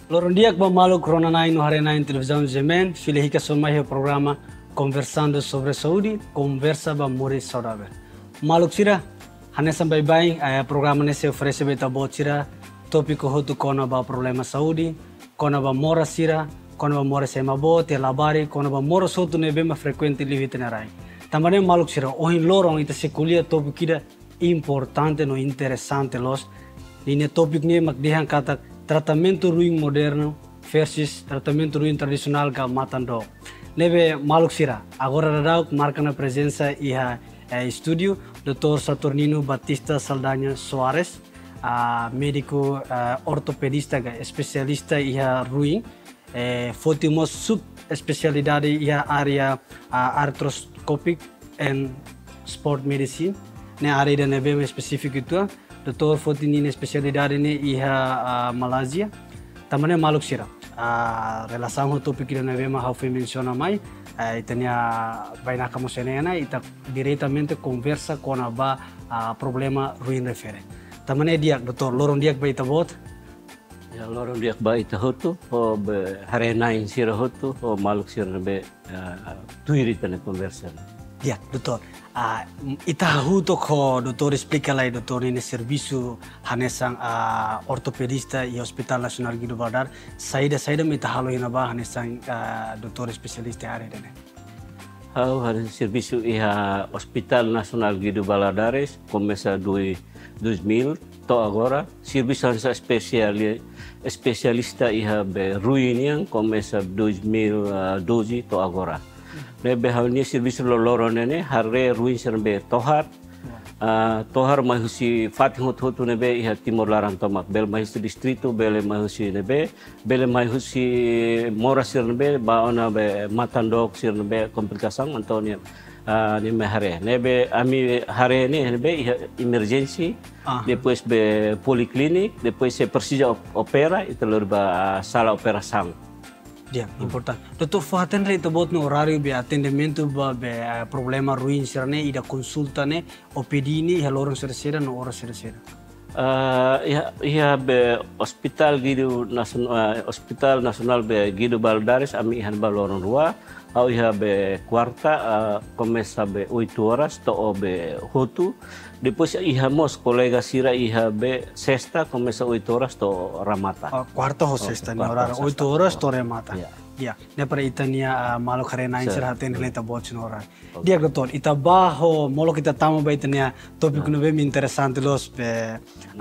Loro dia que maluco corona nai no arena em televisão Gemen, filho rica só mais o programa conversando sobre saúde, conversa ba more saudável. Maluco sira, hanessa bye bye, programa nesse oferece beta botira, tópico hotu kona ba problema saúde, kona ba mora sira, kona ba mora sema bote labari, kona ba mora sotu nebe ma frequente livi tenerai. Também maluco sira, ohin lorong ita sekulia tópico kida importante no interessante los. Ini topik ni magdihan kata tratamento ruim moderno versus tratamento ruim tradicional ga matando. Nebe maluk sira. Agora radau marca na presença iha estúdio Dr. Saturnino Batista Saldanha Soares, médico ortopedista ga especialista iha ruim. Fotimos subespecialidade iha área arthroscopic and sport medicine. Ne área da nebe específico itu. Dr. Fotinine especialidade ini iha Malaysia. Tamane maluk sira. Relação ao tópico que nós vemos, how menciona mais, itania vai na camocenena e tá diretamente conversa com a problema ruim refere. Tamane dia, doutor, lorong dia vai tabot. Ya lorong dia vai tahoto, o hari nain sira hoto, o maluk sira be tuiri tane conversa. Ya, doutor. Itahuto ko doutor explica lá, doutor, ini serviço hanesang ortopedista e Hospital Nasional Guido Baladar. Saída me itahalo hinaba hanesang doutor especialista área dene. Hari serviço iha Hospital Nasional Guido Baladares começa 2000 to agora. Serviço hansa especialista iha be ruinian começa 2012 to agora. Nebe halnya serviço loloro nene harre ruin serbe tohar tohar mahusi fatih hotu nebe iha timor larang tomak bel mahusi distrito bele mahusi nebe bele mahusi mora sir nebe baona be matandok sir nebe komplikasang Antonia ni hare nebe ami hare ni nebe iha emergency depois be poliklinik depois se persija opera itu lurba sala operação. Ya, importante. Doutor, fahaten rei tabot no horário be atendimento be problema ruim sirne ida consulta ne OPD ni halorong sira no ora sira. Ia be Hospital Guido Nasional Hospital Nasional be Guido Baladares ami ihan balorong rua au ia be quarta começa be 8 horas to be hotu depois ia mos colega sira ia be sexta começa 8 horas to ramata. Quarta ho sexta ni horário 8 horas to ramata. Ya, ne para itania malo karena insir haten leta bot no horário. Dia doutor, ita baho molo kita tamu ba itania topik no be interessante los be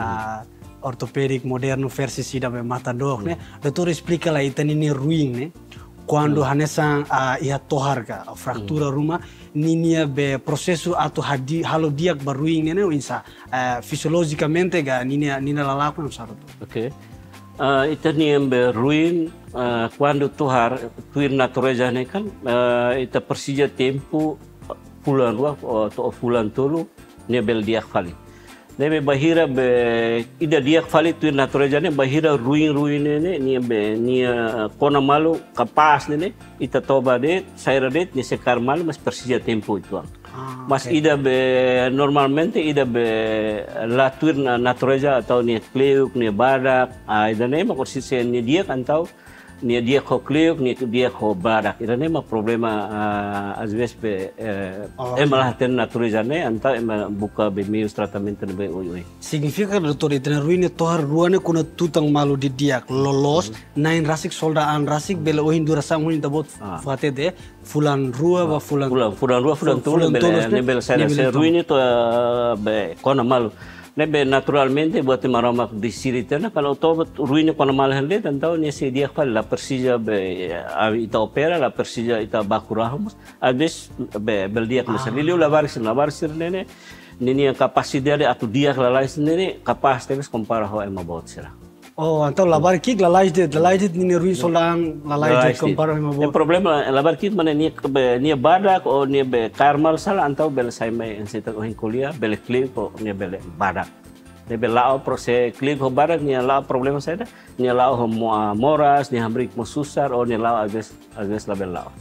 ortopedic moderno versus ida be matador ne. Doutor explica lá itani ni ruim ne. Quando hanesan ia toharga fractura rumah ninia be prosesu atau halo diak baruing nene insa fisiologicamente ga nina lalaku nam saruto. Okay. Ita ni be ruin quando tohar tuir natureza ne kan ita persija tempo bulan dua atau bulan tolu ne bel diak kali. Nebe bahira be ida dia kali tu natureza ne bahira ruin ne ni kona malu kapas ne ita toba de saira de ni sekar malu mas persija tempo itu. Mas ida be normalmente ida be la tu natureza atau ni kleuk ni badak ida ne maksudnya ni dia kan tahu ni dia ko kleuk ni dia ko badak ida ne problema às vezes be emalah ten natureza ne anta buka be meus tratamento ne be oi. Significa doutor itena ruine tohar ruane kuna tutang malu di diak lolos nain rasik soldaan rasik bele ohin dura sang hunin tabot fate de fulan rua ba fulan rua fulan tulu ne bele saya ruine to be kona malu. Nebe naturalmente buat maramak di siritena kalau to ruine kona malu hende tentau ni se dia kal la persija be ita opera la persija ita bakurahmus abis be bel dia kena liu la barisir nene nini capacidade atau dia lalai sendiri kapas temes compara ho emabot sira. Oh, então labar kik lalai det ni ruin solang lalai det compara emabot. O problema labar kik mana ni badak o ni be karmal sala antau bel sai mai ensita ko kuliah bel klik o ni bel badak. Ni bel lao proses klik ho badak ni lao problema saya ni lao ho moras ni hamrik mo susar o ni lao agres la bel lao.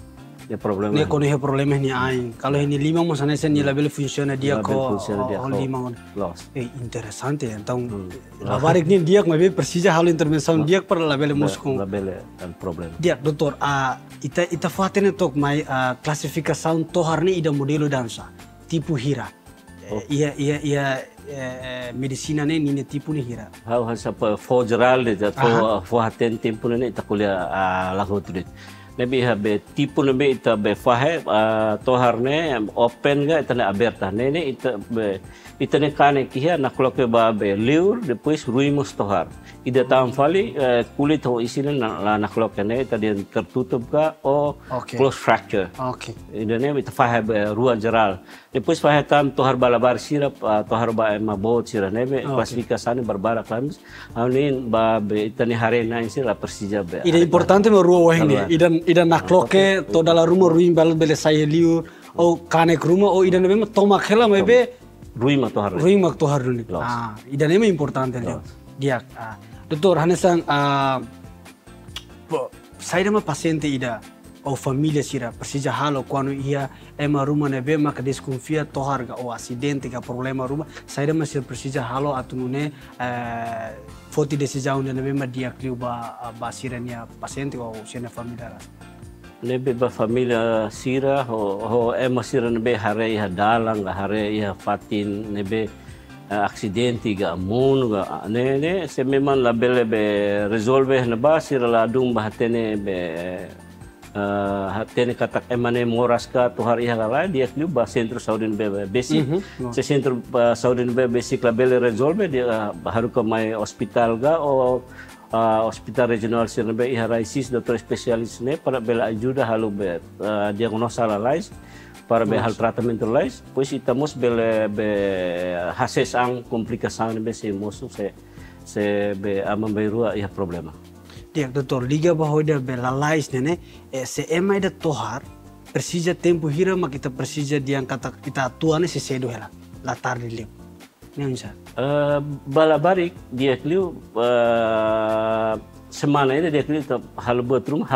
Ya problema. Ne kono he problema ni aing. Kalau ini 5 mo sana sen ni label funciona dia ko 5. Loss. Interessante. Então, labarik ni dia mabe Persija halo intervenção dia para label muskum. Label problema. Dia doutor ita fatene tok mai classificação tohar ni ida modelo dansa tipo hira. Ia medicina ne ni tipo ni hira. How has for geral de for haten tempo ne ita kulia lagu tu. Nabi habe tipu nabi ita be fahe tohar ne open ga ita ne aberta ne ita ne kane kia nak loke ba be liur depois ruimos tohar ida tam fali kulit ho isina nak loke ne ita dia tertutup ga close fracture. Ida ne ita fahe be ruang geral depois fahe tam tohar balabar sirap tohar ba mabot sira ne be klasifikasi berbara klamis anin ba be ita ne hare na sira Persija be. Ida importante me ruang wahine ida nakloke to dalam rumah ruim bal bele saya liur kanek rumah ida nebe toma khela mebe ruim tohar dulu. Ida nebe importante dia. Doktor hanesan saya mah paciente ida família sira Persija halo quando ia ema rumah nebe mak desconfia tohar ga acidente ga problema rumah saya mah sira Persija halo atunune foti decisão nebe ma dia kliu ba sirania paciente ou sina família. Nebe ba família sira ho ema sira nebe hare iha dalang ga hare iha fatin nebe acidente ga amun ga ne se memang labele be resolve na ba sira ladung ba hatene be hatene katak emane moraska tohar iha la dia kliu ba centro saudi be basic se centro saudi be basic labele resolve dia haru ke mai hospital ga hospital regional sirbe iharaisis doktor spesialis ne para bela ajuda halu be diagnosa lais para be hal tratamento lais pois estamos be hases ang komplikasan be se mosu se be amambeirua ia problema. Dia doktor liga bahwa dia bela lais ne se emai da tohar Persija tempo hira mak kita Persija diang kata kita tuane se sedo hela latar di liu. Balabarik dia kliu semana ini dia kliu hal buat rumah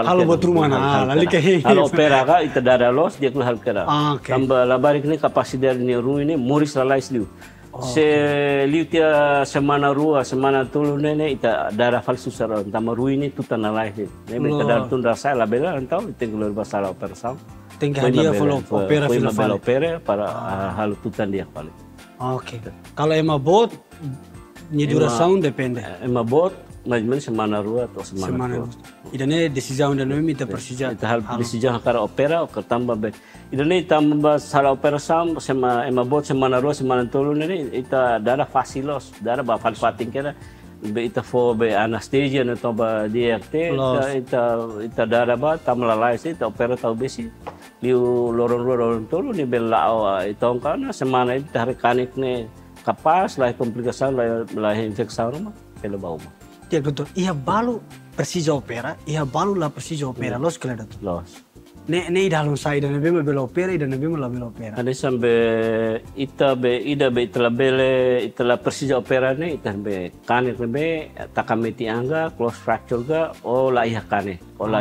hal opera ka ita dada los dia kliu hal kera tambah labarik ni kapasitas ni ru ini muris lalais liu se liu tia semana rua semana tulu nene ita dada falsu sara tambah ru ini tu tanah lain ni mereka dar tun rasa labela entau ita keluar basala opera sang tinggal dia follow opera para hal tutan dia paling. Kalau ema bot, ni duração depende. Ema bot, mais ou menos semana rua atau semana. Idane decisão da nome ita Persija. Ita hal decisão cara opera, o tambah be. Idane tambah sala operação, ema bot semana rua, semana tolu nene ita dara facilos, dara ba falfating kena. Be ita fo be anestesia na toba DRT, ita dara ba tamlalai ita opera tau besi. Liu lorong tolu ni bela itong kana semana itu hari kanik ne kapas lah komplikasi lah infeksi rumah pelo bau. Dia betul. Ia balu Persija opera, ia balu lah Persija opera los kelada tu. Los. Ne dalam saya dan nabi bela opera dan nabi bela opera. Ada sampai ida be itala Persija opera ne ita be kanik be takameti angga close fracture ga lah iha kane.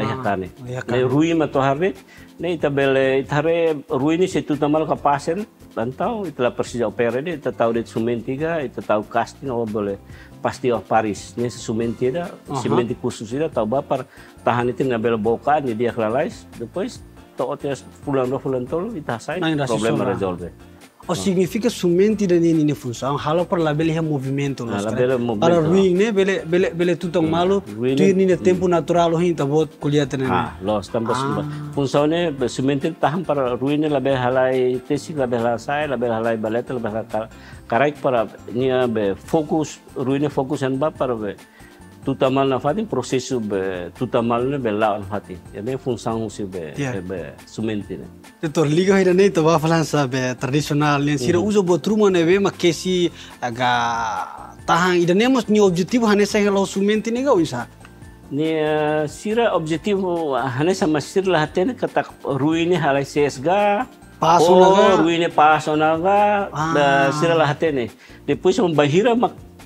Ne rui mato harve ne ita bele itare rui ni setu tamal ka pasien lantau itala Persija opera ne ita tahu det sumentiga ita tahu casting boleh pasti Paris ne sumenti da sumenti khusus ida tahu bapar tahan itu na bela boka ni dia kelalais depois totes fulan tolo ita sai problema resolve. Significa somente da nini função, halo per la bele movimento los. Para ruim ne bele tutong malu, tuir ni tempo natural hin tabot kulihat ne. Los tambah função ne somente tahan para ruim ne la bele halai tesi la bele sai la bele halai baleta la bele karai para nia be fokus ruim ne fokus an ba para be tutamal na fatin prosesu be tutamal ne be la fatin. Jadi função si be somente ne. Doktor liga hira ne to bafalan sa be tradisional ne sira uso bot rumah ne be makesi aga tahan ida nemos ni objetivo hanesa helo sumente ne ga usa ni sira objetivo hanesa masir la hatene katak ruine halai sesga paso naga ruine paso naga da sira la hatene depois bahira mak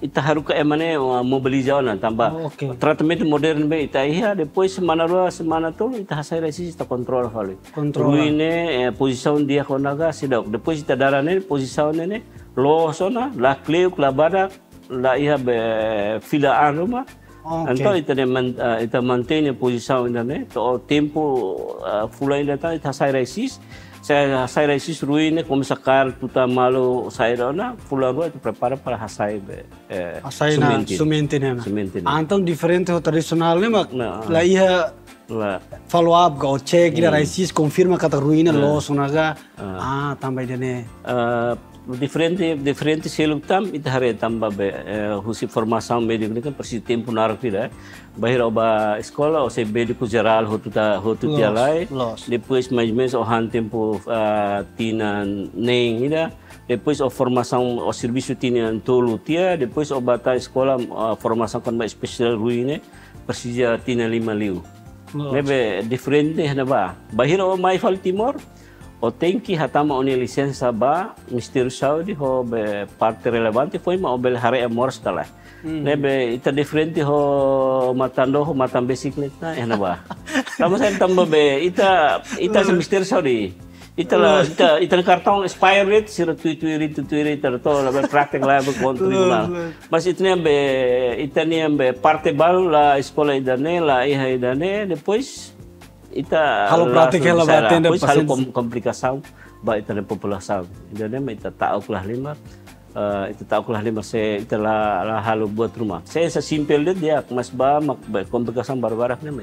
ita haru ka emane mobilizar na tamba tratamento moderno be ita ia depois semana tu ita hasai resist ita control fali ruine posição dia konaga sidok depois ita darane posição nene lo sona la cleuk la bada la ia be fila aroma então ita mantém a posição ainda né o tempo fula ainda tá ita hasai resist saya resist ruine como sacar tuta malo sairona fulano itu prepara para hasai semente né então diferente o tradicional né mas lá ia follow up go check ira resist confirma kata ruine los unaga tambah dene diferente seluk tam ita hare tamba be husi formação médico kan persi tempo narak pira bahir oba escola o se médico geral hotu tialai depois mais menos o han tempo tina neng ida depois o formação o serviço tina tolu tia depois o bata escola formação kan mais especial ruine persija tina 5 liu nebe diferente hana ba bahir o mai fal timor o tem que hatama oni licença ba Ministério Saúde ho be parte relevante foi ma obel hare amor stala nebe ita diferente ho matam bicicleta na ba tama sa tamba be ita sa Ministério Saúde ita kartong expire rate sira tuiri ita to la praktek la be kontrol mas itne be itania be parte bal la escola idane la iha idane depois ita halo praktik ela batenda halo komplikação ba ita na população idane ita taok lah lima se ita la halo buat rumah saya simpel dia mas ba komplikação barbarak ne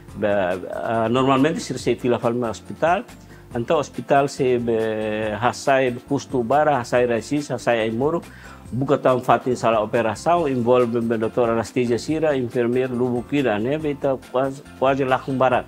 normalmente se fila falma hospital então hospital se hasai custo bara hasai rasis hasai moro buka tam fatin sala operação envolve doutor anestesia sira enfermeiro lubu kira ne ita quase lakum barat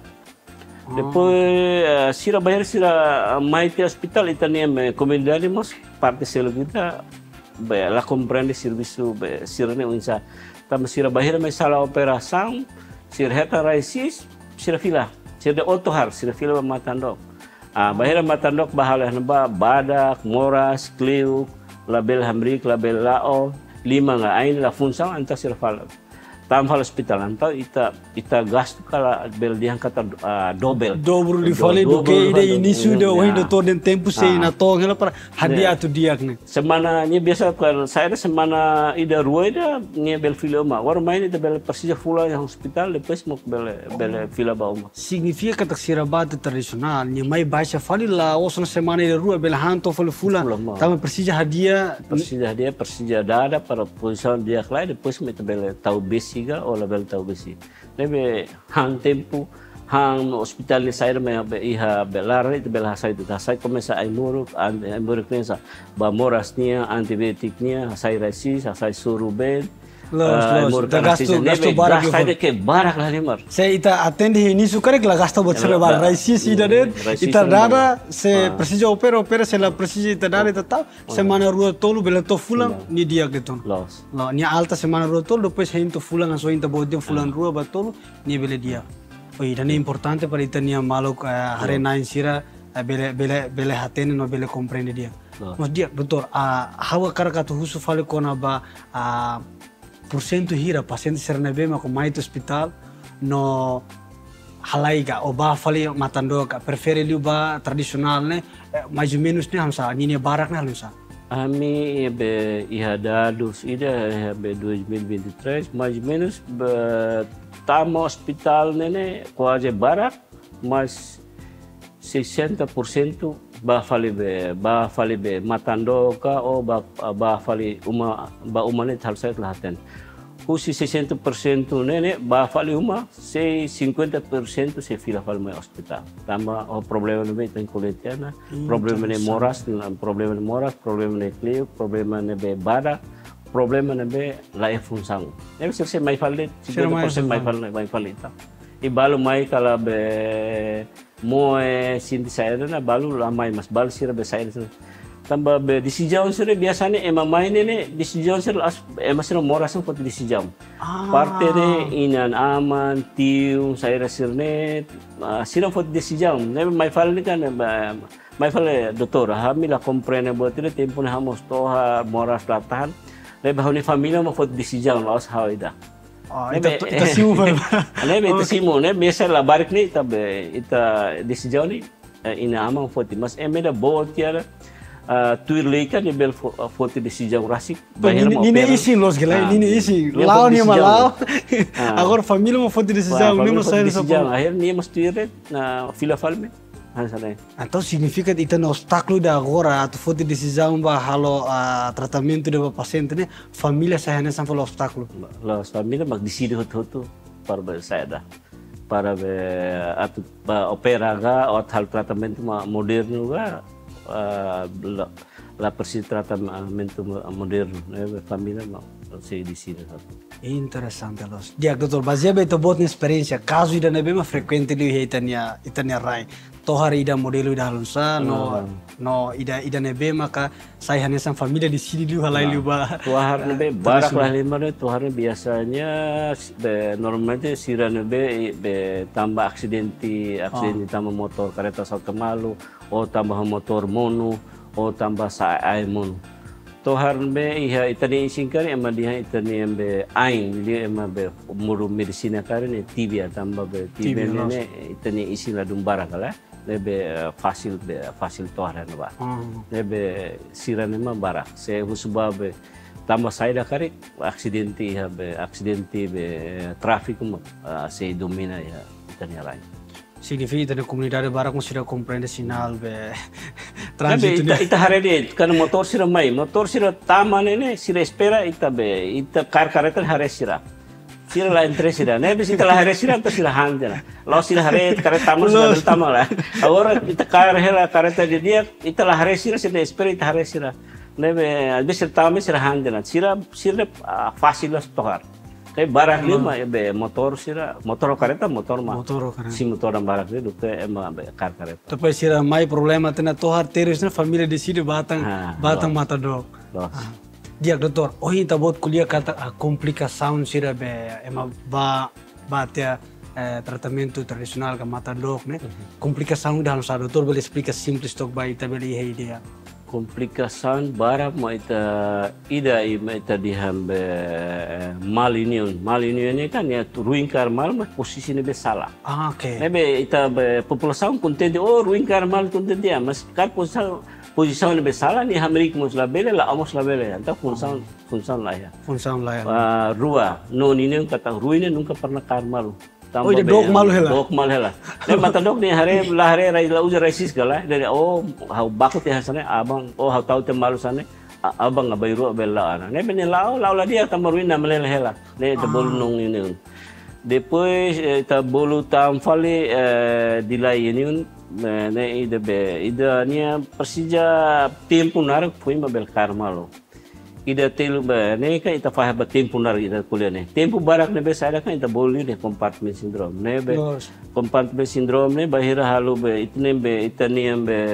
depois sira bayar sira mai te hospital itania me comunidade parte selo kita la compreende serviço sira ne unsa tam sira bayar me sala operação sira heta raisis sira fila sira otohar sira fila matandok bayar matandok bahala naba badak moras kliuk label hamrik label lao 5 nga ain la função anta sira fala tambah hospital antau ita gasto kala bel diang kata dobel di fale do ke ide ini sudah wah doutor den tempo sei na tong ela para hadiah tu diak ne semana ni biasa kan saya semana ida rua ida ni bel filma war main ida bel persija fula yang hospital depois mo bel fila ba uma significa kata sirabat tradisional ni mai baixa fale la osna semana ida rua bel hanto fula tama persija persija dada para posição dia klai depois mo bel tau besi o label tau besi lebe hang tempo hang hospital ni sair me iha belar itu bela sai itu sai começa ai muruk nesa ba morasnia antibiotiknya sai resis sai suruben gasto barak lah limar se ita atende início kare la gasto bot sebe bar resis ida den ita dada se precisa opera se la precisa ita dada ita tau semana rua tolu bela to fulang ni dia geton lo ni alta semana rua tolu depois hinto fulang so hinta bodem fulang rua batolu ni bele dia ida ne importante para ita ni maluk hare nain sira bele hatene no bele comprende dia mas dia betul hawa karakatu husu fale kona ba porcento hira paciente serna bema com mais hospital no halaiga o ba fali matando ka prefere liuba tradisional ne mais ou menos ne hamsa ni barak ne hamsa ami be ihadados ida be 2023 mais ou menos tamo hospital ne quase barak mas 60% ba fali be matando ka o ba fali uma ne thalsai lahaten usi 60% nene ba fali uma se 50% se fila fal mai hospital tama o problema ne be koletiana problema ne moras problema ne klio problema ne be bada problema ne be la função ne se mai fali 50% mai fali ta ibalo mai kala be moe sinti saya na balu lamai mas bal sira be saya tamba be decisão sira biasanya mamai ne decisão sira sira moras un foto decisão parte ne inan aman tiu saya sirne sira foto decisão ne mai fal ni kan mai fal doutor hamila comprene buat tempo na hamos toha moras latahan Lebe hau ni família uma foto decisão lá os hau ida. Ita simu ba? Lebe ita simu, né? Biasa lá barik ni ita decisão ni ina amang foto, mas emeda boa tiara tuir leikan ni bel foto decisão rasik. Nini isi los gila, nini isi. Lao ni malau. Agora família uma foto decisão, nem mas sai dessa forma. Akhir ni mas tuir na fila falme. Então significa que no obstáculo da agora a foto decisão ba halo tratamento do paciente né família saya nessa foi obstáculo. Los família mag decide hotu para saya dah. Para atu opera ga ou hal tratamento moderno ga la persi tratamento moderno né família não se decide hotu. Interessante los. Dia doutor, baseado em tua experiência, caso ida nebe ma frequente li itania rai. Tohar ida modelo ida halunsa no ida nebe maka saya hanya sang família di sini liu halai liu ba. Tohar nebe barak lah lima ne tohar biasanya normalmente sira nebe tambah aksidenti tambah motor kereta salto malu, o tambah motor mono, o tambah saai mono. Tohar be iha itani singkari ema dia itani embe ain dia ema be muru medisina karene tibia tambah be tibia ne itani isi la dumbara kala lebe fasil tohar ne ba lebe sirane ma bara se husba be tambah saida kari aksidenti be traffic mo se domina ya itani lain. Significa na comunidade barak mo sila compreende sinal be trânsito ita harede kan motor sira tama nene sira espera ita careta hare sira la entre sira ne bis ita la hare sira to sira handena lo sira hare careta tama la agora ita careta de dia ita la hare sira espera ita hare sira ne bis tama sira handena sira fácil las tohar. Kayak barak lima be motor kareta si motor dan barak dia duke ema be kareta. Tapi sira mai problema tena tohar terus na família decide batang mata dok. Dia doutor, hoje tá bot kuliah kata complicação sira be ema batia tratamento tradisional ka mata dok né. Complicação dalam sa doutor boleh explica simples tok ba ita beli idea. Komplikasan barak ma ita dihambe malinion ini kan ya ruin karmal mas posisi nebe salah. Okay. Nebe ita população contente ruin karmal contente ya mas kan posisi nebe salah ni Amerik mus labele la amos labele anta função lah ya. Rua non ini kata ruinnya nunca pernah karmal. Ida dok malu hela. Ne mata dok ni hare rai la uja raisis gala dari hau bakut ya hasane abang hau tahu te malu sane abang ngabairu bela ana. Ne bene lao la dia tamaruin na melele hela. Ne te bolu nong ini. Depois ta bolu tam fale dilai ini ne ida nia Persija tempo narak foi mabel karmalo. Ida telu ne kan ita faham tempo nar ida kuliah ne tempo barak ne besa ada kan ita bolu ne compartment syndrome ne compartment syndrome ne bahira halu itne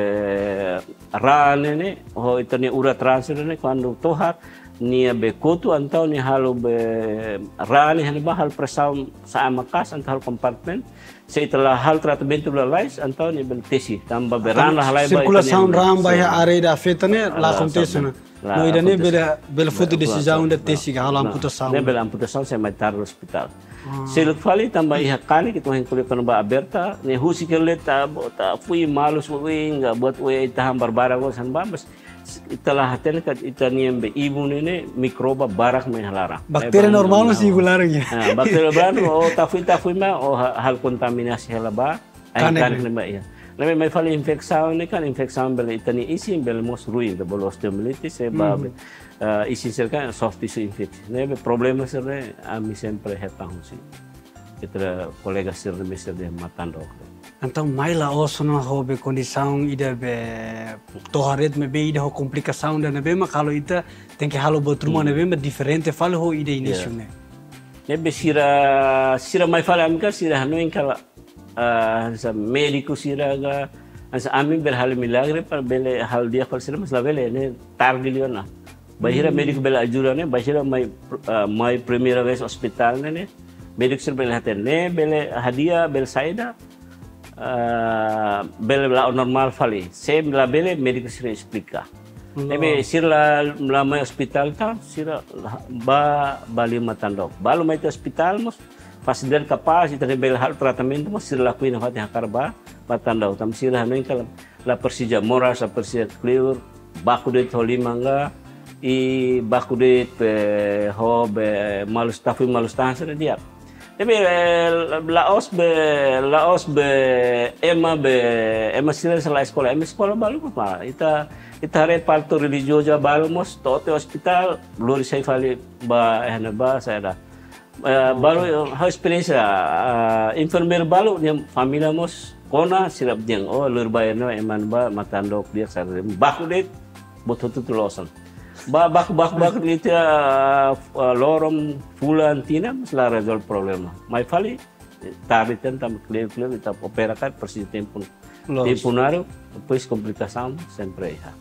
rane ne itne ura transfer ne quando tohar nia be kotu antau ni halu rane hal bahal pressão sa makas antau compartment setelah hal tratamento lalais antau ni tesi tambah beran lah halai circulação ram bahia area da afeta ne la acontece né. No ida ne bela foto decisão da tesi que halo amputação. Ne bela amputação se mai tar no hospital. Se lu fali tambah iha kali kita hen kuliah kan ba aberta ne husi keleta ta fui malus enggak buat we taham barbara go san babas italah haten kat itaniam be ibu ne mikroba barak mai halara. Bakteri normal masih gularnya. Bakteri baru tafui ma hal kontaminasi halaba ai kan ne ba ya. Lame may fali infeksyon ne kan infeksyon bel itani isi bel mos ruin de bol osteomyelitis isi kan soft tissue infection. Ne problema sere ami sempre hetang si. Kita kolega sir de mesir de matando. Então mai la osono hobe condição ida be toharet me be ida ho complicação da nebe ma kalau ita tem que halo botruma nebe ma diferente falo ho ida início ne. Nebe sira mai fala amka sira hanoin kala sa médico siraga sa amin berhal milagre par bele hal dia par sira mas labele ne targilio na bahira médico bela ajurane bahira mai primeira vez hospital ne médico sira bela haten ne bele hadia bel saida bele la normal fali sem la bele médico sira explica Tapi sila melamai hospital ta sila bali matandok. Balu mai hospital mos fasilidad kapal ita bel hal tratamento mos sila lakuin hati hakarba matandok. Tam sila hanuin kala la Persija Moras la Persija Clear baku det holi mangga i baku det ho be malustahan sana dia. Tapi laos be ema sila sala sekolah balu pa ita hare palto religiosa balu mos tote hospital lori sai fali ba saya dah balu ha experiência enfermeiro balu dia família mos kona silap jeng lur bayarno eman ba matandok dia sare baku det bototu losan baku itu lorong fulan tina sela resolve problema mai fali tabi tentam clear kita operakan Persija tempo naru depois complicação sempre ya.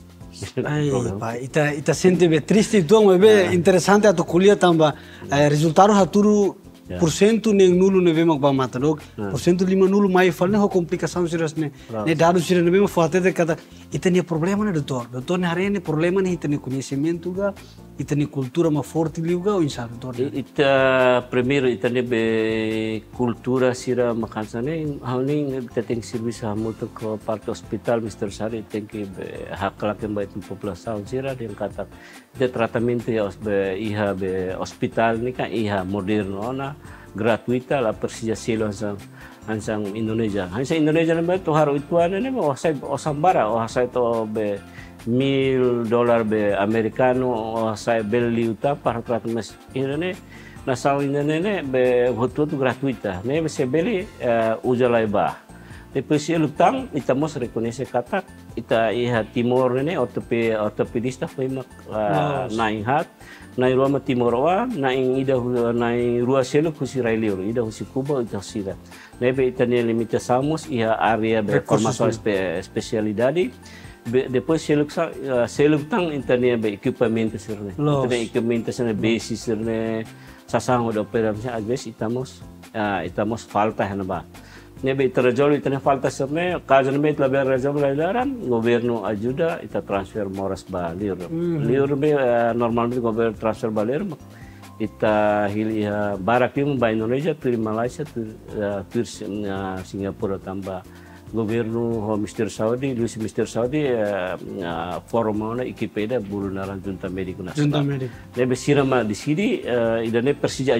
Ai, pai, ita sente be triste tuang be interessante atu kuliah tamba resultado haturu porcento neng nulu ne bema ba matadok porcento 5 nulu mai falne ho complicação serius ne dado sira ne bema forte de kata ita ne problema ne doutor ne hare ne problema ne ita ne conhecimento ga ita ne cultura ma forte liuga o insar doutor ita primeiro ita ne be cultura sira makansa ne hauning ita tem serviço muito ko parte hospital Mr. Sari tem que hakla ke ba itu população sira dia kata de tratamento ya be iha be hospital ni kan iha moderno na gratuita la Persija Silo hansang Indonesia. Hansang Indonesia na to haro ituan ne mo osambara osai to be $1,000 be americano osai beli uta para tratamento ini nasal ne be hotu gratuita. Ne se beli ujalai ba. Depois se lutang itamos reconhece kata ita iha timor ne ortopedista foi nainhat nai ruama timoroa nai ida nai rua selo kusi railio ida husi kuba ida sida nebe itania limitaçamos iha área de formação especialidade depois selutang itania be equipamento sirne itania equipamento sirne basis sirne sasang oda operasi às vezes itamos falta hanaba nebe terjol itania falta sirne caso nebe laber resolve lailaran governo ajuda ita transfer moras ba liur be normalmente governo transfer ba liur ita hilia barakim ba Indonesia tur Malaysia tur Singapura tambah governo Mr. Saudi Luis Mr. Saudi formona ikipeda bulunaran junta medico nasional nebe sirama di sini idane Persija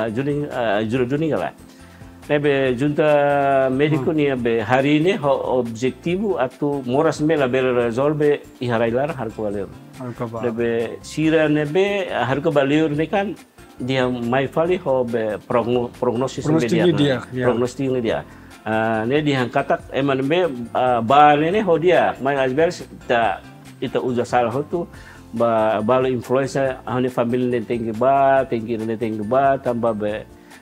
ajuri dunia lah nebe junta medico ni be hari ini objektifu atau moras me la ber resolve iharailar harko valeur nebe sira nebe harko valeur ni kan dia mai fali ho be prognosis media prognostik dia ne dia katak eman be ba ne ho dia mai asbers ita uza salah tu ba influenza hani family ne tinggi ba tambah be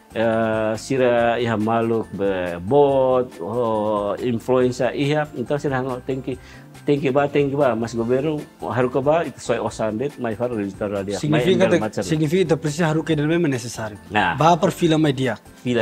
sira iha maluk be bot influenza iha então sira hango tengki ba mas governo haruka ba itu soy osandet mai far register dia significa precisa haruka del meme necessário ba per fila media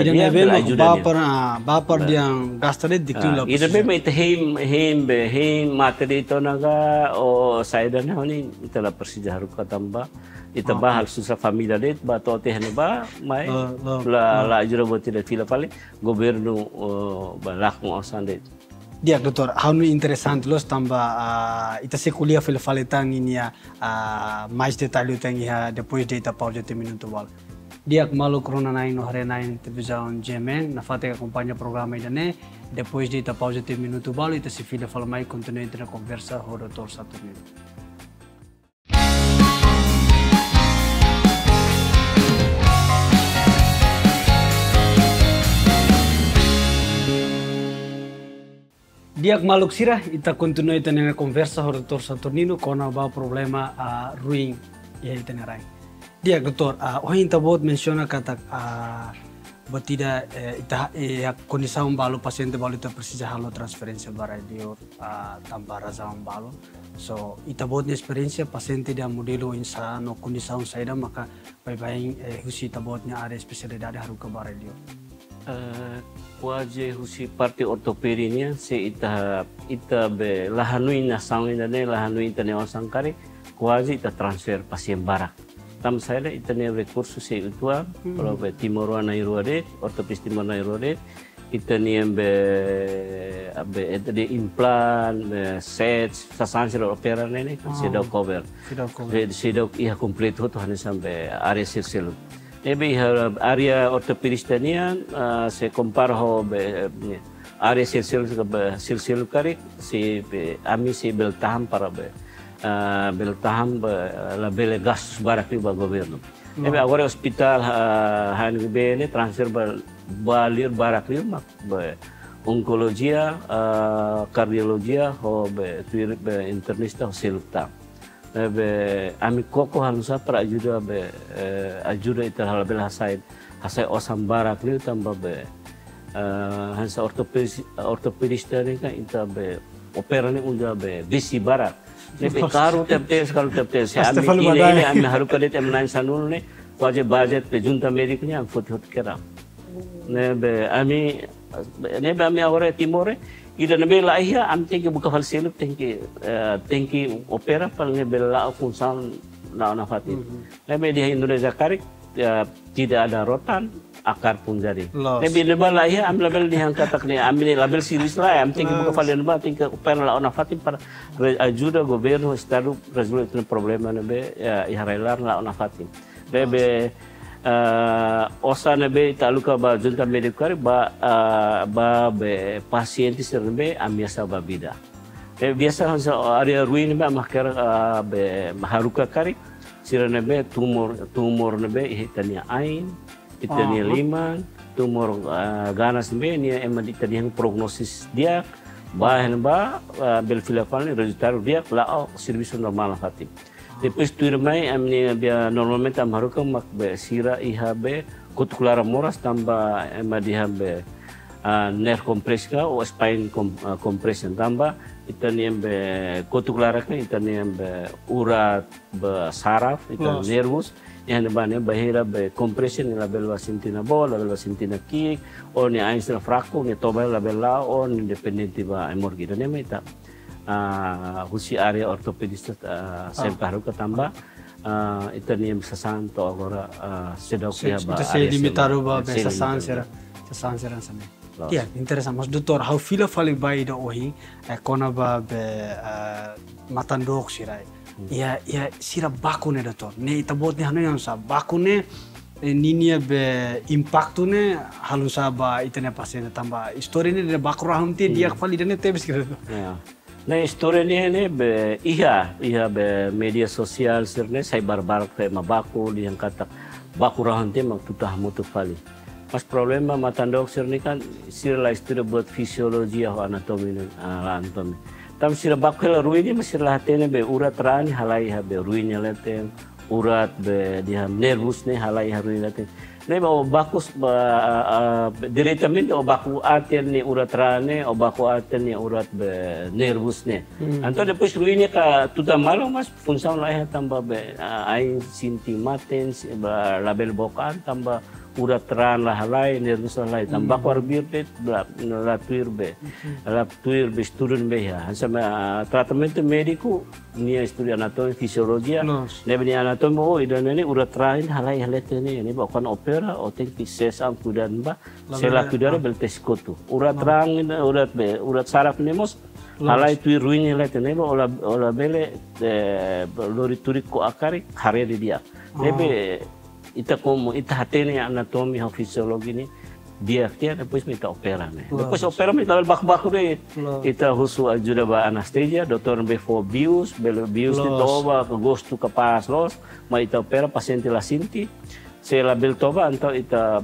ba per yang gastaret diktu la ida be mai hem materi to naga o saidan honi itala Persija haruka tamba ita bahal susah família det ba tote ba mai la ajura boti de fila pale governo balak mo osandet dia doutor hanu interessante los tamba ita se kuliah fil faletan ini mais detalhe tem depois de ita pausa de minuto wal dia malu corona no hare nain televisão gemen na fate acompanha programa idane depois de ita pausa de minuto wal ita se fila fala mai continue na conversa ho doutor Saturnino. Dia maluk sira ita continue tena conversa ho Dr. Saturnino kona ba problema ruim ya ita nerai. Dia doktor ita bot menciona kata batida ita kondisi balu paciente balu ita Persija halo transferência bara dio tambah raza balu. So ita bot experiência paciente dia modelo insano kondisi saida maka bai husi ita botnya ada spesialidade haruka bara dio. Waje husi parte ortopedinya se ita be lahanui na sangin ne lahanui ita ne osangkari kuaji ita transfer pasien barak. Tam saya ita ne recurso se utua kalau be timoro na irode ortopedis timoro na irode ita ne be de implant sets sasansi opera ne se do cover. Se do ia komplit hoto hanes sampai area sirsilu. Ebe area ortopedis tanian se comparo area sirsil kari si ami si beltaham para beltaham la bele gastos barak ba governo. Ebe agora hospital han bene transfer balir barak mak onkologia kardiologia ho be internista ho selukta. Ami koko halusa para ajuda ajuda ita halabel hasai osam barak ni tambah hansa ortopedis tadi kan ita opera ni uja besi barak ni karu teptes ami ini ami haru kadet am nain sanul ni wajib budget junta mediknya am foto kera ami agora timore ida nabe lahia am tengki buka hal seluk tengki opera pal nabe la funsan na fatin nabe di Indonesia karik tidak ada rotan akar pun jadi nabe nabe lahia am label di hangkatak ni am ni label series lah am tengki buka hal nabe tengki opera la fatin para ajuda governo estado resolver itu problema nabe iharelar la fatin nabe osa nebe taluka ba junta medikari ba pacientes nebe amiasa babida. Biasa hansa area ruin nebe amakar be maharuka kari sira nebe tumor nebe hitania ain hitania liman tumor ganas nebe ni emang ditanya prognosis dia bahan ba belfilafal ni resultado dia la serviço normal fatim. Depois tu irmai amni bia normalmente am haruka mak be sira ihabe kutukulara moras tamba ema dihabe nerve compression o spine compression tamba itani be kutukulara kan itani be urat be saraf itan nervus yang bane bahira be compression la belwa sintina bol la belwa sintina kick o ni ainsra fracco ni tobel la bella o independenti ba emorgi dan ita husi area ortopedis semparu ketambah itu ni sasan to agora sedau kia ba area limitaru ba sasan sera sama. Iya, interessant. Mas doutor, how fila fali bai da ohi kona ba be matandok sirai. Ya sira bakune doutor. Ne itabot ni hanu yang sa bakune ninia be impactu ne halun sa ba itene pasien tambah story ni de bakurahum ti dia fali dane tebis gitu. Nah, histori ini be be media sosial sirne saya barbar kayak mabaku yang kata baku rahante mak tutah mutu fali. Mas problema matandok sirne kan sirla istri buat fisiologi atau anatomi anatomi. Tam sirla baku la ruini masih lahatene be urat rani halai be ruinya leten urat be dia nervus ne halai ruin leten. Ne ba bakus diretamente o baku aten ni urat rane o baku aten ni urat be nervus ne. Anto depois ruinnya ka tuta malo mas função lah tambah be ai sinti maten label bokan tambah urat ran lah halai nervus halai tambah korbir be la tuir be student be ya. Sama tratamento médico ni estudi anatomi fisiologia ne beni anatomi o idan ne urat ran halai halete ne ni bakon opera o tem que sesam kudan ba sela kudara bel teskotu urat rang urat saraf nemos halai tuir ruinnya lete ne ola bele lori turiko akari hare dia nebe ita hatene anatomi ha fisiologi ni dia depois kita opera ne depois opera me tabel bak de ita husu ajuda ba anestesia doktor be for bius ni toba ke gosto capaz los ma ita opera paciente la sinti se la bel toba anto ita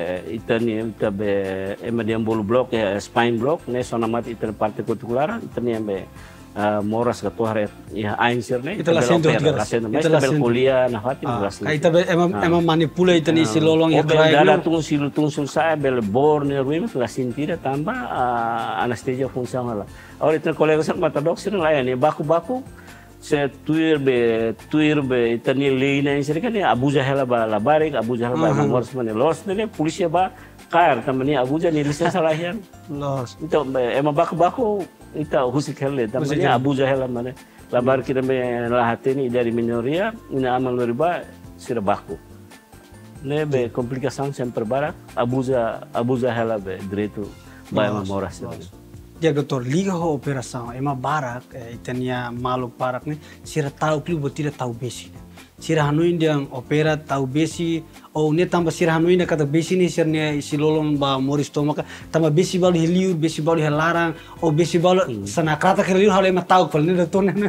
be emadian bolu block spine block ne sonamat ita parte particular ita ni be moras ke tuare ya ainsir ne ita la bel kuliah na hati ita be emang manipula ita ni silolong ya krai dala tungsul sa bel bor ne ruim la sintira tambah anestesia fungsional ahora ita kolega sak matadok sir la ya ni baku se tuir be itani leina insir kan abu jahela ba labarik abu jahela ba moras mane los ne polisi ba kar tamani Abuja ni lisensa lahian. Los. Ito ema baku ita husik hele tamani Abuja hela mana. Labar kita me lahateni dari minoria ina amal riba sira baku. Ne be komplikasan sempre barak Abuja hela be direito ba ema moras. Dia doktor liga ho operação ema barak itania maluk barak ni sira tahu pli botira tahu besi. Sira hanuin yang opera tahu besi ou ne tamba sira hanuin na kata besi ni sirnya isi lolong ba moris tomaka tamba besi balu hiliur besi balu helarang ou besi balu sanakrata hiliur hal ema tahu pal ni doktor ne.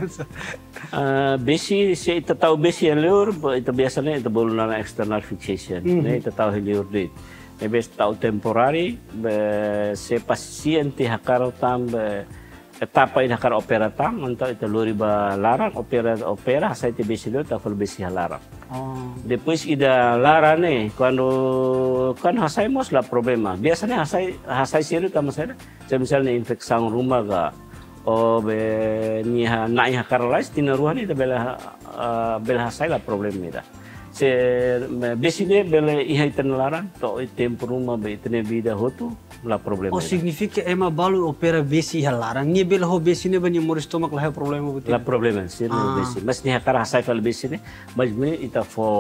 Besi se ita tahu besi hiliur ita biasanya ita bolu na external fixation. Ne ita tahu hiliur dit. Nebes tahu temporari se paciente hakaro tam etapa ini hakar opera tam untuk itu lori ba larang opera saya te besi lo tak besi larang. Depois ida larang ne quando kan hasai mos la problema. Biasanya hasai seru tam saya misalnya infeksi rumah ga o be ni nai hakar lais tina ruhan itu bela hasai la problema ida. Se besi ne bela iha iten larang to tempo rumah be itene vida hotu la problema. Oh significa ema balu opera besi halarang ni bela ho besi ne bani moris tomak la problema betul. La problema sir besi. Mas ni hakar hasai fal besi ne mas me ita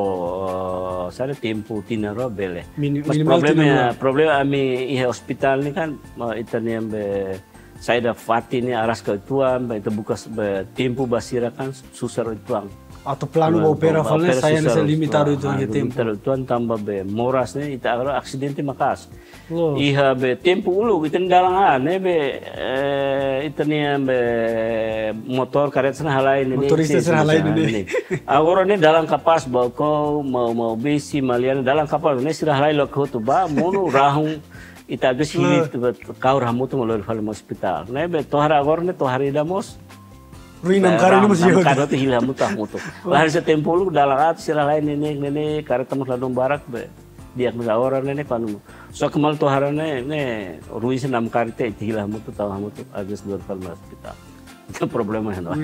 fo sare tempo tina ro bele. Mas problema ami iha hospital ni kan itane be saya da fati ni aras ke tuan ba itu buka tempo basira kan susah tuang. Atau plano opera falne saya nasa limitado itu hanya tempo. Limitado tuan tambah be moras ne ita agora aksidente makas. Iha be tempo ulu itan dalangan ne be itania be motor karet sana halai ne. Motorista sana halai ne. Agora ne dalam kapas ba ko mau besi malian dalam kapal ne sira halai lo ko tu ba mono rahung ita agak hilit kau ramu tu malor fal hospital. Ne be tohara agora ne tohari damos. Ruinam karo ni masih ada. Karo tu hilang muta mutu. Lahir setempo lu dalam at sira lain nene karo temu ladung barak be. Dia orang nene panu. So kemal tohara ne ruin senam karite hilang mutu tahu mutu agak dua fal hospital. Itu problema heno.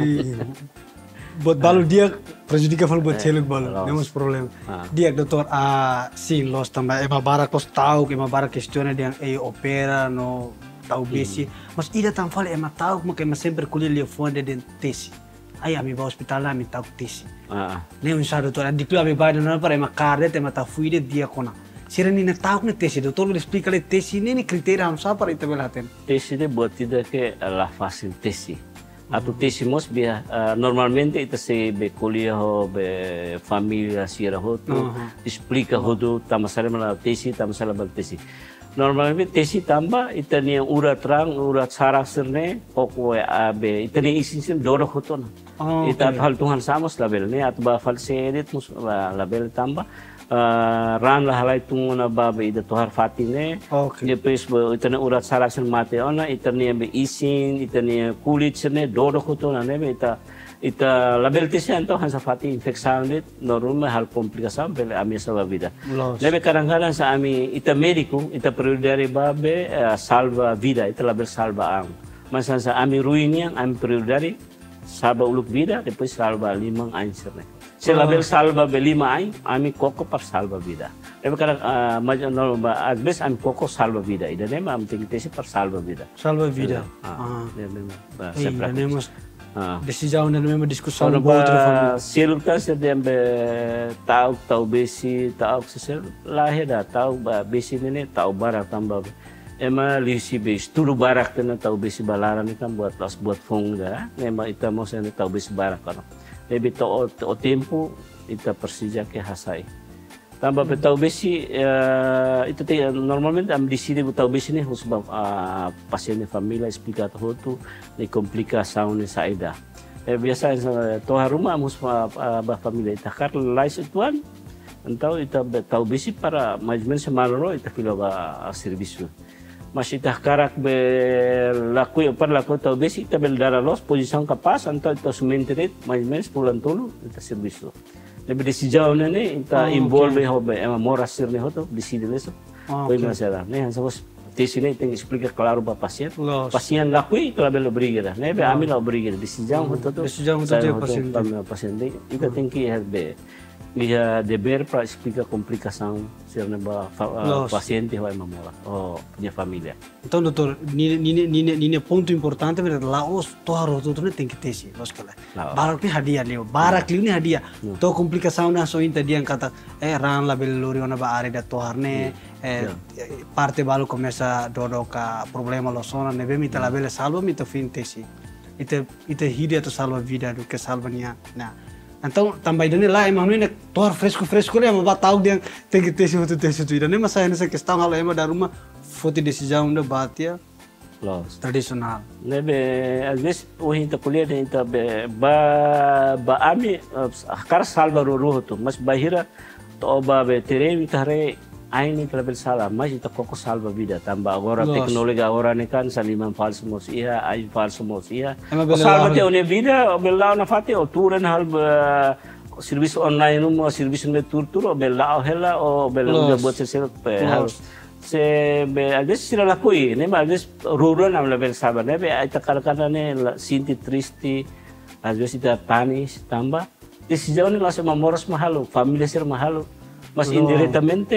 Buat balu dia prejudika fal buat celuk balu. Nemos problem. Dia doktor sim los tambah ema barak los tahu ema barak questione dia opera no tahu besi, mas ida tam fale ema tahu porque ema sempre colher li fonte de tesi. Aí a mi va hospital lá mi tahu tesi. Ne un sa doutor, di club vai não para ema carde ema tahu fuide dia kona. Sira ni na tahu ne tesi, doutor me explica le tesi ni kriteria ham sa para ita belaten. Tesi de buat tidak ke la fácil tesi. Atau tesi mos bia normalmente ita se be kuliah ho be família sira ho tu explica ho do tamasara mala tesi tamasara bal tesi. Normalmente tesi tambah itani urat rang urat sarang serne poko abe itani isin sin doro hoton. Ita hal Tuhan samos label ne atba fal sedit mus label tambah ran lah halai tunguna babe ida tohar fatine. Depois itani urat sarang sen mate ona itani be isin itani kulit serne doro hoton ne ita label tesi anto hansa fati infeksal dit normal hal komplikasi bele ami sa vida. Lebe kadang-kadang sa ami ita medico ita prioridade babe salva vida ita label salva ang. Masa sa ami ruinian ami prioridade salva uluk vida depois salva limang ain serne. Se label salva be lima ain ami koko par salva vida. Lebe kadang adbes ami koko salva vida. Ida nema am tinggi tesi par salva vida. Salva vida. Sempre. Decisão na mesma discussão no outro família. Se lutar se dembe tahu besi tahu sesel lahir dah tahu besi ini tahu barak tambah. Ema lisi besi tulu barak kena tahu besi balaran ni kan buat fong dah. Ema ita mau sen tahu besi barak kan. Lebih tahu tempo ita persija ke hasai. Tambah tahu besi itu normalmente am disini tahu besi ni harus pasien família explicar tuh ni komplikação ni saída. Biasa toha rumah harus família itakar lais ituan então ita tahu besi para mais semaloro ita filo serviço. Mas ita karak be laku tahu besi ita bel darah los posição capaz então ita sumenteret mais pulang tulu ita serviço. Lebih disijau nene ita involve hobe ema moras sirne hoto decide leso. Foi masalah. Ne hansa vos tesine tem explica claro para pasien. Pasien lakui claro obriga. Ne be amila obriga disijau hoto to. Disijau hoto pasien. Pasien ita tem que herbe ia dever para explicar complicação se paciente vai mamola punya família. Então, doutor, nini ponto importante berarti laos toharo tu tem que ter sih, los kala. Barak ni hadiah leo, barak liu ni hadiah. To komplikasaun na so inta dia kata ran label lori ona ba are da toharne parte balu começa dodoka problema lo sona nebe mita label salva mita finte sih. Ite hidia tu salva vida do que salva nia. Nah, então também dane lá emang ini tohar fresco le ama batau dia tem que ter sih tu itu. Dan mas saya nessa questão halo ema da rumah foto decisão da batia tradisional. Nebe às vezes o hinta kuliah hinta ba ami akar salva ruruh tu mas bahira to ba be terem tare aini travel sala mas ita koko salva vida tambah agora teknologi agora ne kan saliman falso mos ia ai falso mos ia salva te une vida bela na fate o turen hal service online mo service me tur bela hela o bela buat sesel hal se be às vezes sila lakui ne às vezes rural na level sabar ne be ita kadang-kadang ne sinti triste às vezes ita panis tambah decisão ne langsung mamoros mahalo família ser mahalo mas indiretamente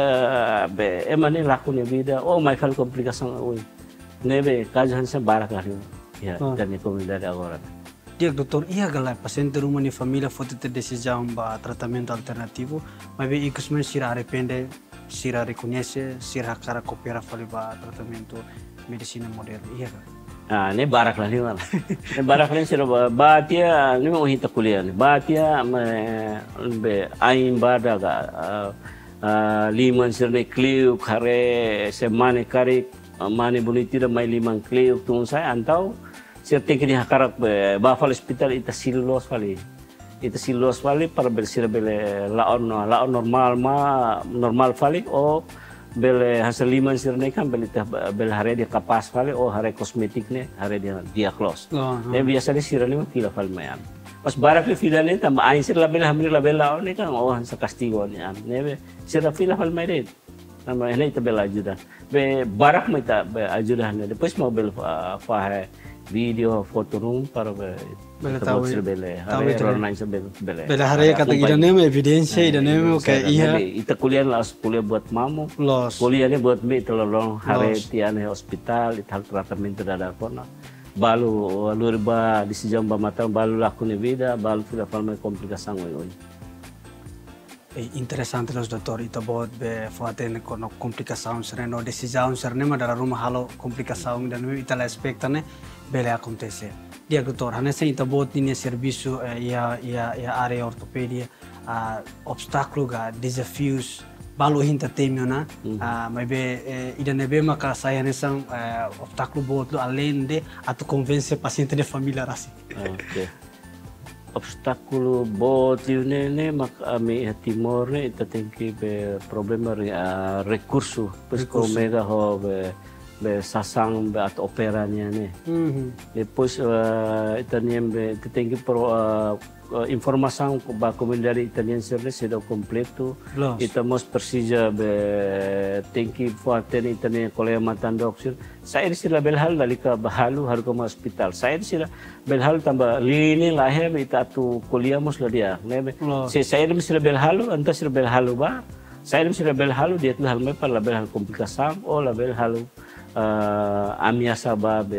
emane laku ne vida mai fal complicação oi nebe caso hansa barak ali ya dan comunidade agora. Dia doutor ia galai paciente rumah ni família foto ter decisão ba tratamento alternativo mas be ikus men sira arrepende sira reconhece sira cara coopera fali ba tratamento medicina moderna iya kan. Ne barak lah ni mana. Ne barak lah sira batia ni mau hita kuliah ni. Batia be ain bada ga liman sira ne kliu kare semane kare mane boniti da mai liman kliu tung saya antau sira tekni hakarak ba fal hospital ita silos fali. Ita silos fali para bersira bele laon normal fali o bele hasil liman sirne kan bele hare dia kapas fale o hare kosmetik ne hare dia diagnos. Ne biasa di sirane fila fal mayam. Pas barak le fila ne tam ain sir label hamri label laon ne kan o sa castigo ne am. Ne sira fila fal mayre. Nama ene ita bela ajuda. Be barak mai ta ajuda ne depois mau bel fa video foto room para bela tahu bele bela hare kata kita neme evidência ida neme kayak iya ita kuliah buat mamu kuliahnya buat me tolong hare tiane hospital ita tratamento da kona balu lurba decisão ba mata balu laku ne vida balu fila falma complicação oi interessante los doutor ita bot be faten kono complicação sereno decisão sereno dalam rumah halo complicação dan ita la expectane bele acontece. Dia doutor, hanessa ita bot ini serviço área ortopedia obstáculo ga desafios balu hinta temio na mas be ida nebe maka saya nessa obstáculo bot além de atau convence paciente de família rasi. Okay. Obstáculo bot ne mak ami timor ne ita tem que be problema recurso pesco mega ho be sasang be atau operanya ne. Depois itanian be tem que informação ba comunidade italiana será completo. Estamos precisa be tem que fazer italian colega matando oxir. Saya sila belhal dalika bahalu har ko hospital. Saya sila belhal tambah lini lahir ita tu kuliah mus dia. Saya sila belhalu anta sila belhalu ba. Saya sila belhalu dia tu hal me par la belhal komplikasam o la belhalu ameaça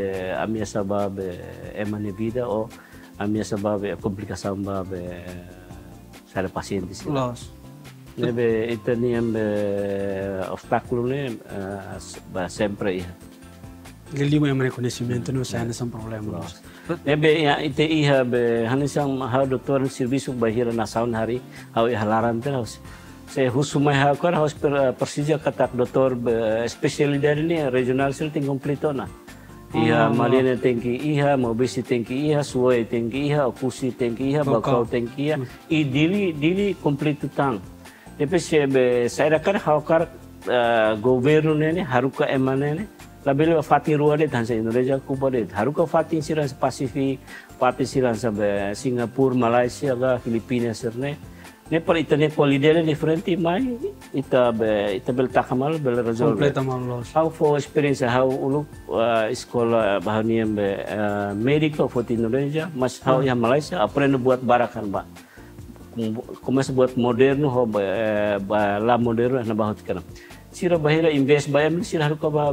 babe emane vida o ameaça babe complicação babe sara paciente sih. Nebe itaniam obstáculo ne sempre ia. Lima yang reconhecimento não sai nesse problema. Nebe ite ia be hanisang ha doktor serviço bahira na saun hari hau halaran terus. Saya husumai hakar harus persija kata doktor spesialidade ini regional sel ting completo na. Iya malina tengki iha, mobisi tengki iha, suai tengki iha, okusi tengki iha, bakau tengki iha. I dili completo tang. Depois saya rakar hakar governo nene haruka emane ne. Label fatin ruade tansa Indonesia kubade haruka fatin siran Pasifik, fatin siran sampai Singapura, Malaysia, Filipina serne. Ne per itane qualidade differenti mai ita bel takamal bel resolve completa malos how for experience how uluk sekolah bahanian medical for Indonesia mas how yang Malaysia aprende buat barakan ba começa buat moderno ho la moderno na bahut kana sira bahira invest bayam sira haruka ba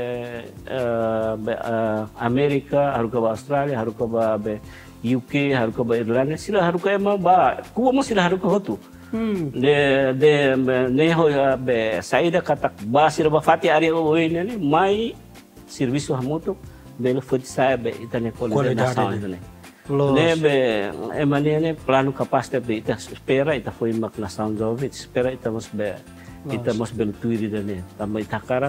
Amerika haruka ba Australia haruka ba UK haruka ba Irlanda sira haruka ema ba kuwa mo sira haruka hotu de neho be saída katak ba sira ba fati ari o ini mai serviço hamuto belo foto sabe itane qualidade itane nebe emane plano capacidade ita espera ita foi mak na sound of it espera ita mos belo tuiri dane tamba ita karak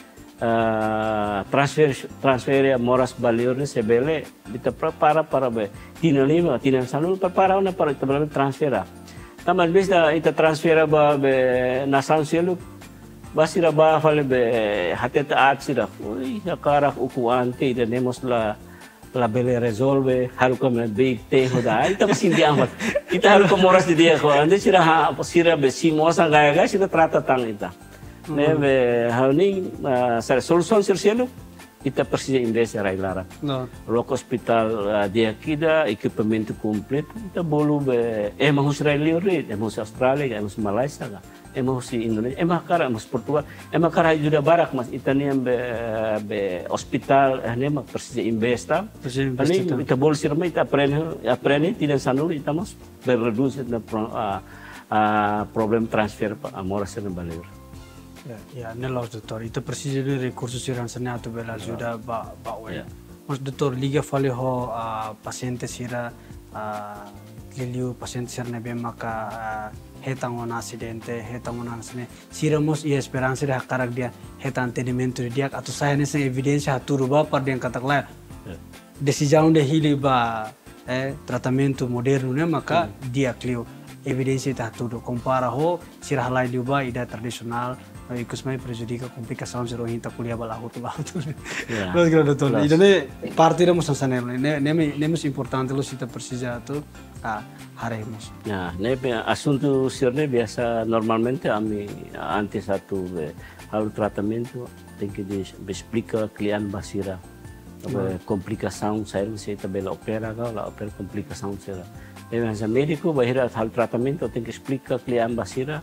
transfer moras baliorne sebele ita prepara para be tinalima tinan sanu prepara na para ita belo transfera taman bisa ita transfera ba be na sound selu basira ba fale be hateta atsira oi karak ukuante ida nemos la bele resolve haru ko na big te hoda ita masindi amat kita haru ko moras di dia ko ande sira be simosa gaya sira trata tang ita nebe hauni sa solution sirsielo ita precisa investe rai lara local hospital dia kida equipamento completo ita bolu be emang Israeli ore emang Australia emang Malaysia emang si Indonesia emang kara mas Portugal emang kara juga barak mas itaniam be hospital nema precisa investa ali ita bol sirma ita aprende tidak sanul ita mas reduce na problem transfer amora sirna balir ya nelos doktor ita precisa de recursos siran sanatu bela sudah ba we mas doktor liga fale ho paciente sira liliu paciente sirna be maka hetang on acidente hetang on sene siramos e esperança de hakarak dia hetan tenimento dia atau saya nessa evidência haturu ba par dia katakla decisão de hili ba tratamento moderno né maka dia clio evidência ta haturu compara ho sirah lai liuba ida tradisional ikus mai prejudica complicação zero hinta kuliah balahu tu mas kira betul idane parte ramos sansanelo nemos importante lo sita precisa tu haremos nah nebe assunto sirne biasa normalmente ami antes satu hal tratamento tem que explica klien basira complicação sair se tabela opera la opera complicação será essa médico bahira hal tratamento tem que explica klien basira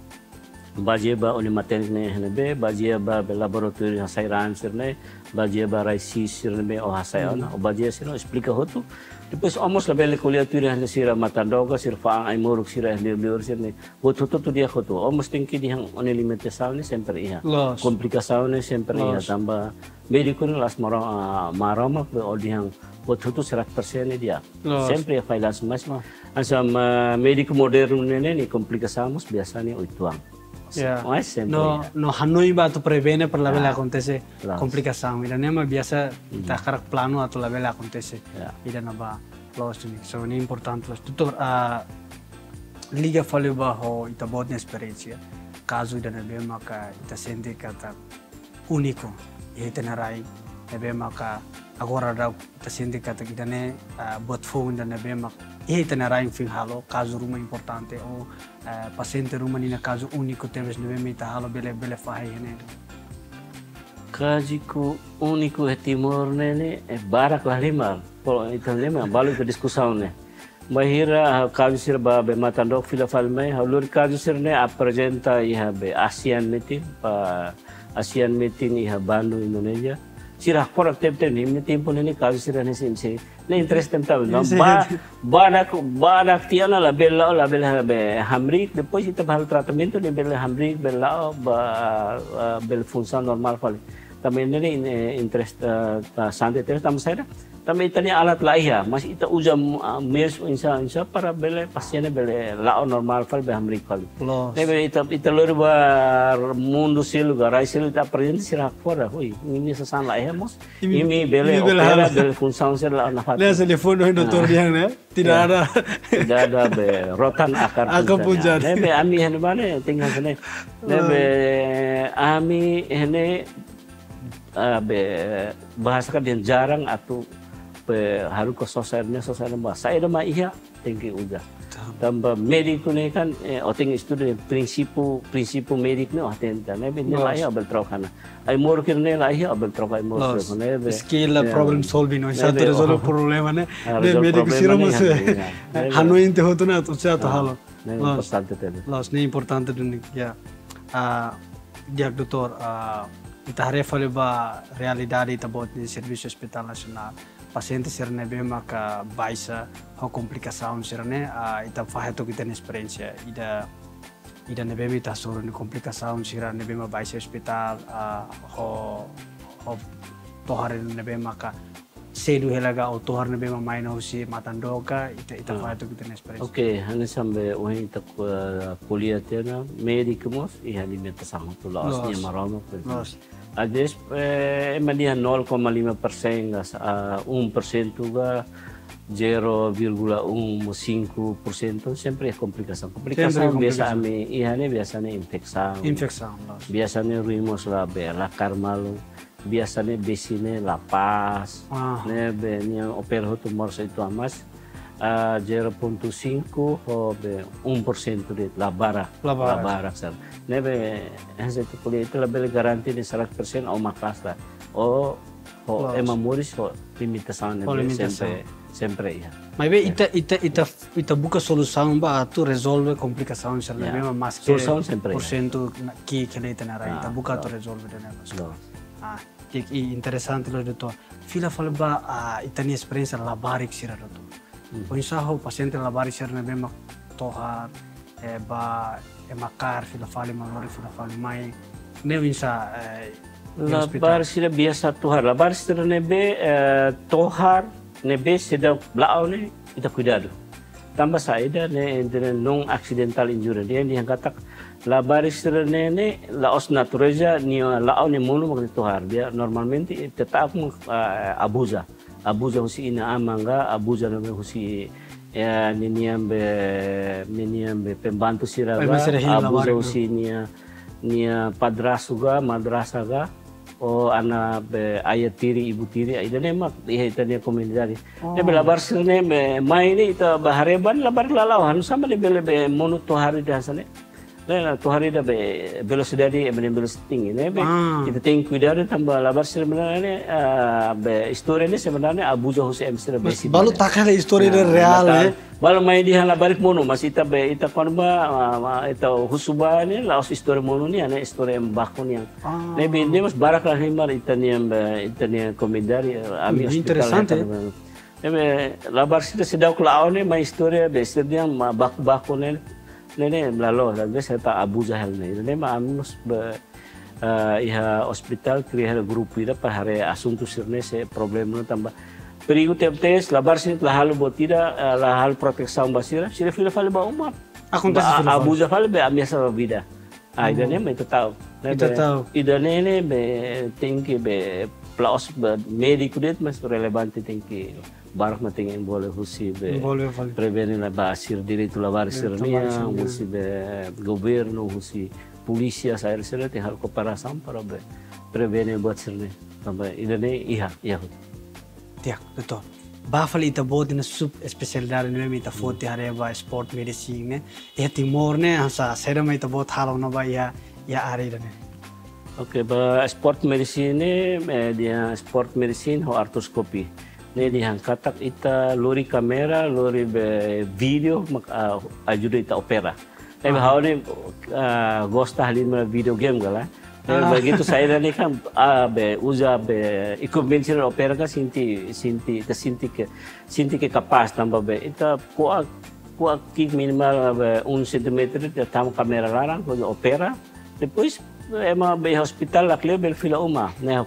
bajeba oni materne hene bajeba laboratório hasairan sirne bajeba raisi sirne o hasaiona o bajeba sirno explica hotu depois almost labele kuliah tuira hene sira matandoga sirfa ai muruk sira liur sirne hotu tu dia hotu almost tingki di hang oni limitação ne sempre ia complicação ne sempre ia tamba médico ne las marama o di hang hotu 100% dia sempre ia failas mas asam médico moderno ne complicação biasanya oituang no hanoi ba tu prevene per la bela acontece complicação ida nema biasa ta karak plano atau la bela acontece ida na ba lost ni so ni importante los tutor liga fale ba ho ita bodne experiência caso ida na be maka ita sente kata único e tenarai be maka agora da ita sente kata ida ne bot phone da be maka e tenarai fim halo caso rumah importante o paciente rumah nina caso único teves nebe mita halo bele fahai hene caso único é timor nene barak lah lima polo itu lima balu ke diskusão ne mahira caso sir ba be matandok fila falme halur caso sir ne apresenta iha be ASEAN meeting iha Bandung Indonesia sirah korak tem ni tempo nene caso sir ne sense ne interest tental no banak tiana la bela be hamrik depois ita bahal tratamento ne bela hamrik bela bel função normal fali também nene interest sante terus tam saya também itani alat laia mas ita usa mes insa para bele pasiennya bele lao normal fal be hamrik fali nebe ita lor ba mundo sel garai sel ita presente sira fora hoi ini sasan laia mos ini bele opera bele função sel la na fat le telepon no doktor yang ne tidak ada be rotan akar pujan nebe ami hene bane tinggal sene nebe ami hene be bahasa kan yang jarang atau haru ke sosialnya bahasa ada mah iya tinggi udah Tambah médico nih kan, oteng estudo prinsípio médico nih atenta, né? Bem lá ia abel trocana. Aí moro que né lá ia abel troca moro, né? Skill problem solving, no? Isa resolve problema, né? De Resolve médico problema sira nih, mas ya. hanuin te hotu na tu sa to halo. Né, importante tadi. Los ne importante dun ya. Diak doutor, ita refa ba realidade ita bot di serviço hospital nacional. Paciente sirne be maka baisa ho complicação sirne ita faheto kita experiência ida nebe ita soro ni complicação sira nebe ma baisa hospital ho tohar nebe maka sedu helaga o tohar nebe ma maina husi matandoka ita faheto kita experiência. Oke, hanya sampai wahai ita kuliah tiana médico mos iya limita sama tu los ni maroma. Ades emania 0,5% a 1% ga 0,15% sempre é complicação. Complicação biasanya ihane biasanya infeksão. Biasanya ruimos la carmalo. Biasanya besine lapas. Ne benya opera tumor itu amas 0,5 ou 1% de labara sir. Nebe hasa itu kuliah itu lebih garanti di 100% au makasta o emamoris o limitação sempre ya. Mas be ita buka solução ba tu resolve complicação sir nebe mas que solução sempre porcento que leita na rai ita buka tu resolve de negócio. Interessante lo doutor. Fila fala ba ita ni experiência labarik sira doutor. Pensaho paciente labarik sira nebe mak tohar ba makar fila fali malori fila fali mai ne bisa labar sila biasa tohar labar sila nebe tohar nebe sida blau ne ita cuidado tambah saida ne non accidental injury dia yang katak labar sila ne laos natureza ni lao ne mulu mak tohar dia normalmente tetap abuza husi ina amanga abuza nebe husi ya niniam be pembantu siraga abuza usi nia padrasto ga madrasa ga o ana be ayah tiri ibu tiri ida nemak ita nia komunidade ne belabar sirne me maini ita bahareban labar lalawan sama de be mono to hari dasane ne to hari da be velocidade tinggi ne be kita tem cuidado tambah labar sebenarnya be histori ini sebenarnya abuza husi emsir be balu takala histori real balu mai di labarik mono mas ita be ita konba ita husuba ni laos histori mono ni ane histori embako ni ne be ini mas barak lah himar ita ni komedari ami interessante ne be labar sida sedau kelao ni mai histori be sedia bako ni Nene melalo, lagi saya tak abuza hal ni. Nene maamus iha hospital kriha grupo ida para hari asunto sirne se problem no tambah. Perigo temptes labar sin lahal botida lahal proteção basira, sira fila fala ba umar. Abuza fala be amiasa vida. Ida ne me tahu. Ida ne be tinggi be plaus médico det mas relevante tinggi. Barak na tingin boleh husi be prevenir la basir direito lavar sirnia husi be governo husi polícia sair sirne tem hal cooperação para be prevenir buat sirne tambah ini iya tiak betul bafal ita bod na sub especialidade ne ita fote hareba sport medicine ne timor ne hasa serama ita bod halo na ba ya are ne. Oke ba sport medicine dia sport medicine ho arthroscopy ne diangkatak ita lori kamera lori video ajuda ita opera hau ne gosta halin video game gala begitu saya ni kan uza equipment opera ka sinti ke kapas tambah ita kuat kick minimal 1 cm tam kamera larang opera depois hospital lakle bel fila uma ne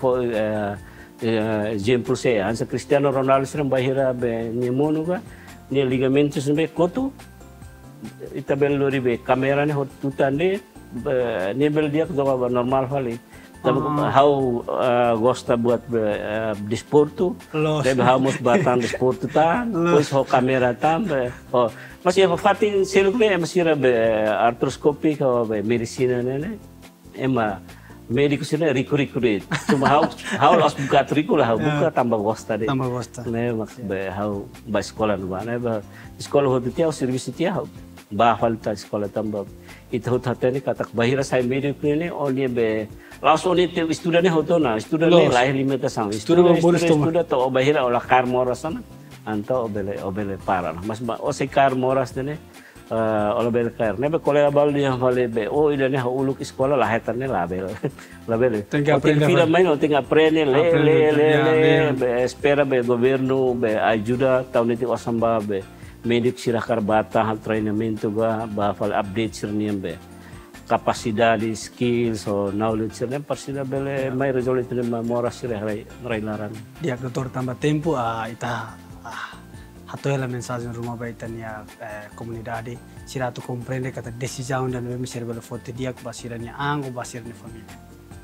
exemplo saya, ansa Cristiano Ronaldo sering bahira be nyemono ka, ni ligamentos be kotu, ita bel lori be kamera ne hotutan de, ni bel dia kutoka normal vali, tapi how gosta buat disportu, tapi how mus batang disportu tan, pois ho kamera tan, masih apa fatin seluk be masih be arthroscopy ka be medicina ne, ema médico sini rico deh. Cuma hau los buka triku lah, buka tambah gosta deh. Tambah gosta. Ne mak be hau ba sekolah nu ba, ne ba sekolah hotu tiau servisi tiau. Ba falta sekolah tambah. Itu hotu ni katak bahira sai médico ni oni be langsung ni studane hotu na, studane lahir limita sang. Studane to bahira olah kar moras sana. Anto obele para. Mas o se kar moras ne olah bel kair. Nebe kolega bal dia vale be. Oh ida ne uluk sekolah lah hetan ne label. Label. Tinggal film main tinggal aprende le be espera be governo be ajuda tahun itu osamba be medik sirakar bata hal treinamento ba vale update sirniam be capacidade skills o knowledge sirniam persida bele mai resolve itu mora sirai laran. Dia doktor tambah tempo ita atau ela mensagem rumah baitan ya comunidade siratu compreende kata decisão dan mesmo ser bela foto dia basiranya ango basirnya família.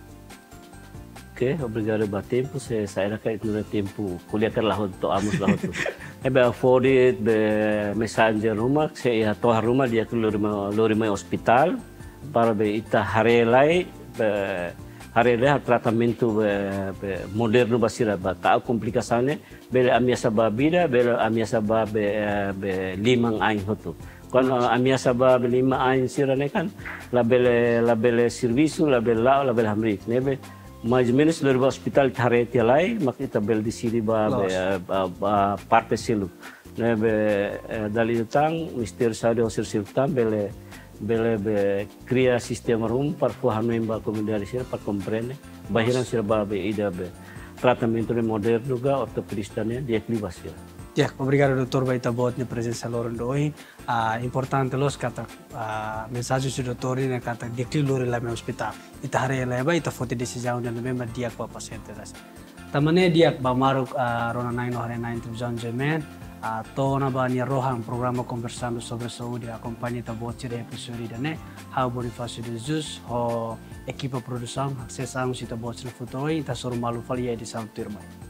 Ok, obrigado ba tempo se saira kait no tempo kuliah ker lahot to amos lahot. Ebe forward be messenger rumah se ya to rumah dia lori mai hospital para be ita harelai be harelai tratamento be moderno basira ba ta komplikasinya bele amiasa babida bele amiasa be limang ain hotu. Kalau amiasa ba lima ain sirane kan labele serviço labele hamrik nebe mais menos dari hospital thare tialai mak ita bel di sini ba parte silu nebe dali utang mister sadio sirtam bele cria sistema rum par fuhamem ba comunidade sir par comprende bahiran sir ba be ida be tratamento moderno ga ortopedistane dia klibas ya. Ya, obrigado doutor Baita botnya presença lorando hoje. Importante los kata mensagem do doutor ini kata dia lori lá no hospital. Ita hari leva ita foto decisão dan memang dia pa paciente ras. Tamane dia ba maruk rona nine hari nine televisão jemen. Tona ba ni rohan programa conversando sobre saúde acompanha ta botnya de episode dane. How Bonifácio de Jesus ho equipa produção acessamos ita botnya foto ita soro malu falia edição turma.